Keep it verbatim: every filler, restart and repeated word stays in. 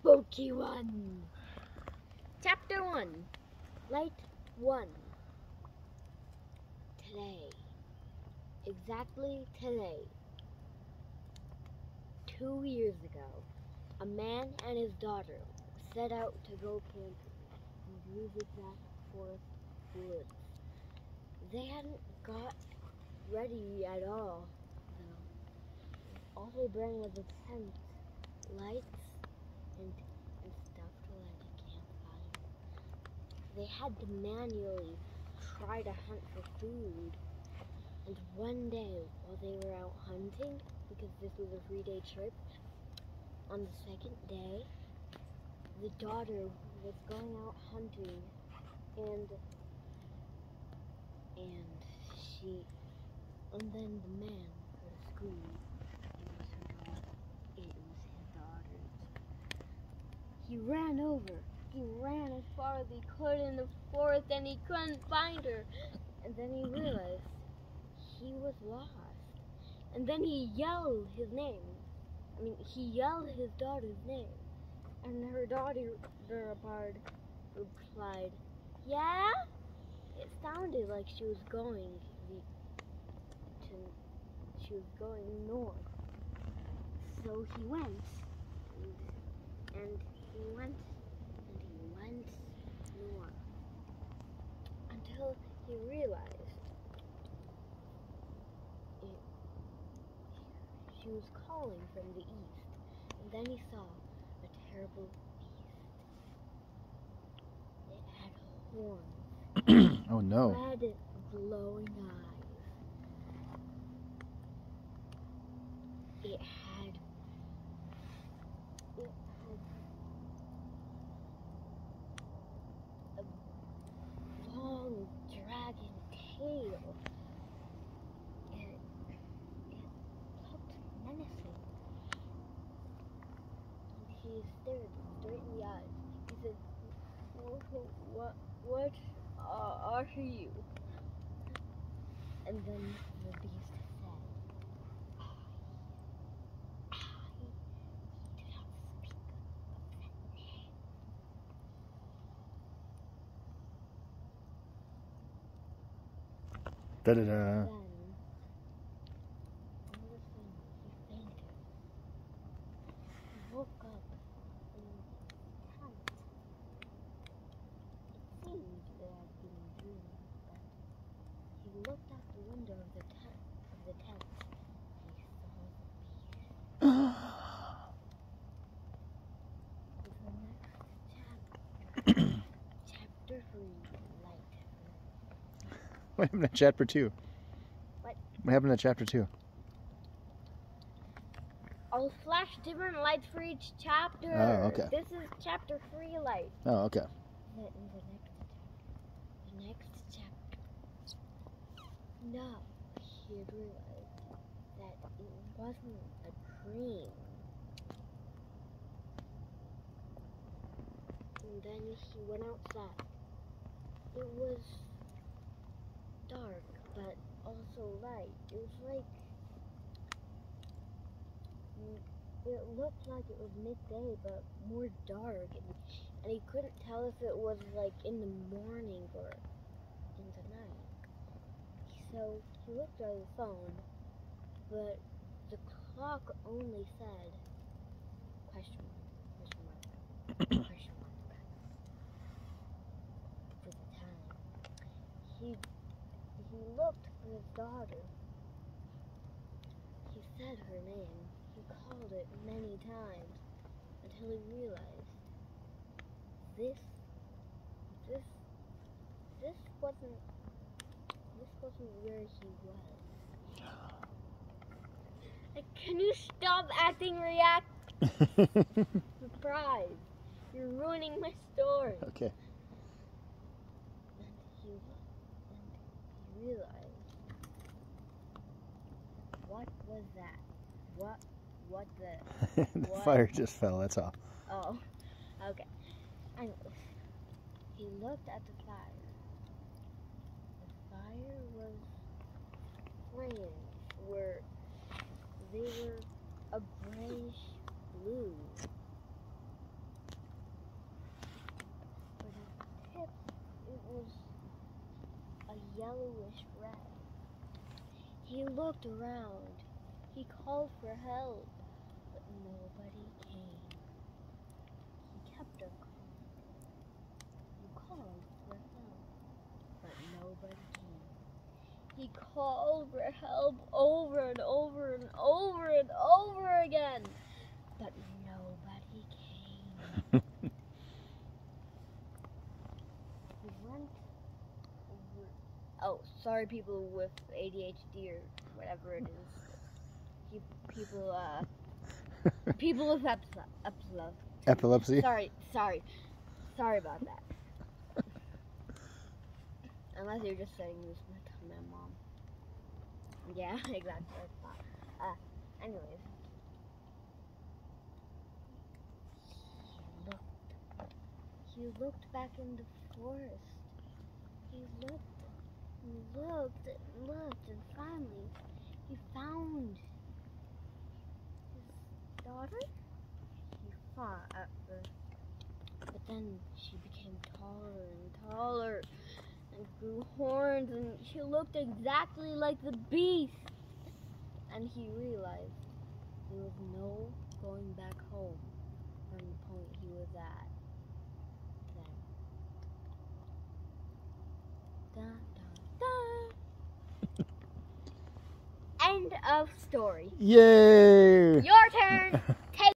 Spooky One. Chapter one. Light one. Today. Exactly today. Two years ago, a man and his daughter set out to go camping in Ruzicak Forest Woods. They hadn't got ready at all, though. All they brought was a tent, lights, and, and stuff to light a campfire. They had to manually try to hunt for food. And one day, while they were out hunting, because this was a three-day trip, on the second day, the daughter was going out hunting, and and she, and then the man heard a scream. It was her daughter. It was his daughter's. He ran over. He ran as far as he could in the forest, and he couldn't find her. And then he realized he was lost. And then he yelled his name. I mean, he yelled his daughter's name. And her daughter replied, "Yeah?" It sounded like she was going to, she was going north. So he went, and, and he went, and he went north, until he realized it, she was calling from the east. And then he saw a terrible beast. It had horns. Oh no. Red glowing eyes. It had it had a long dragon tail. And it looked menacing. And he stared straight in the eyes. He said, "What what Uh, are you?" And then the beast said, I, I do not speak of that name. Da da da. Then, all of a sudden, he fainted. He woke up in the tent. It seemed that I'd been dreaming, but he looked out the window of the tent. Of the tent. He saw the beast. The next chapter, chapter three, light. What happened to chapter two? What? What happened to chapter two? I'll flash different lights for each chapter. Oh, okay. This is chapter three light. Oh, okay. The, the next chapter. The next chapter. Now, he had realized that it wasn't a dream. And then he went outside. It was dark, but also light. It was like, it looked like it was midday, but more dark. And, and he couldn't tell if it was like in the morning or in the night. So he looked at his phone, but the clock only said question mark, question mark, question mark for the time. He he looked for his daughter. He said her name. He called it many times until he realized this this this wasn't this wasn't where he was. Like, can you stop acting react surprised? You're ruining my story. Okay. And he and he realized, what was that? What what the The what? fire just fell, that's all. Oh, okay. Anyways, he looked at the fire. The fire was flames were they were a grayish blue. yellowish red. He looked around. He called for help, but nobody came. He kept a call. He called for help, but nobody came. He called for help over and over and over and over again, but nobody came. He went over. Oh, sorry, people with A D H D or whatever it is. Pe- People, uh, people with epilepsy. Epilepsy? Sorry, sorry, sorry about that. Unless you're just saying this to my mom. Yeah, exactly. That's not. Uh, anyways. He looked. He looked back in the forest. He looked and looked and looked, and finally he found his daughter. He fought at first, but then she became taller and taller and grew horns, and she looked exactly like the beast. And he realized there was no going back home from the point he was at then. Dun, dun, dun. End of story. Yay! Your turn!